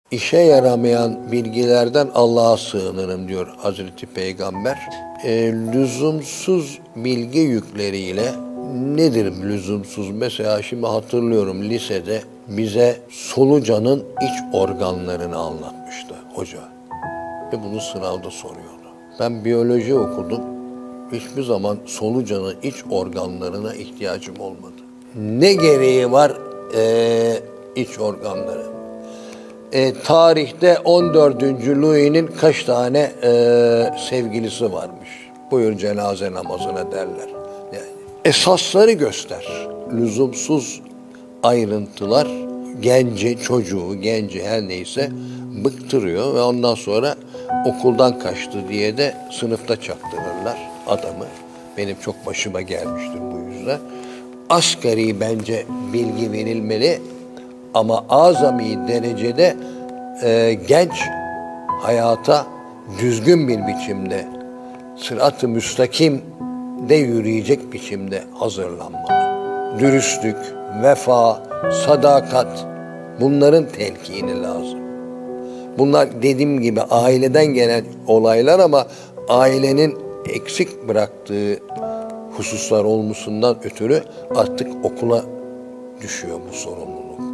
İşe yaramayan bilgilerden Allah'a sığınırım diyor Hazreti Peygamber. Lüzumsuz bilgi yükleriyle nedir lüzumsuz? Mesela şimdi hatırlıyorum lisede bize solucanın iç organlarını anlatmıştı hoca. Ve bunu sınavda soruyordu. Ben biyoloji okudum. Hiçbir zaman solucanın iç organlarına ihtiyacım olmadı. Ne gereği var iç organları? Tarihte 14. Louis'nin kaç tane sevgilisi varmış? Buyur cenaze namazına derler. Yani, esasları göster. Lüzumsuz ayrıntılar genci her neyse bıktırıyor ve ondan sonra okuldan kaçtı diye de sınıfta çaktırırlar adamı. Benim çok başıma gelmiştir bu yüzden. Asgari bence bilgi verilmeli ama azami derecede genç hayata düzgün bir biçimde, sırat-ı müstakimde yürüyecek biçimde hazırlanmalı. Dürüstlük, vefa, sadakat, bunların telkini lazım. Bunlar dediğim gibi aileden gelen olaylar ama ailenin eksik bıraktığı hususlar olmasından ötürü artık okula düşüyor bu sorumluluk.